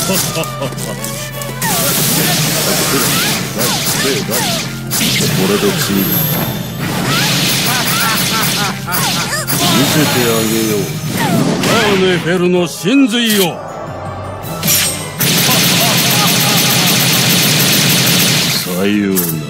これでチーム見せてあげよう。アーネフェルの真髄を。さようなら。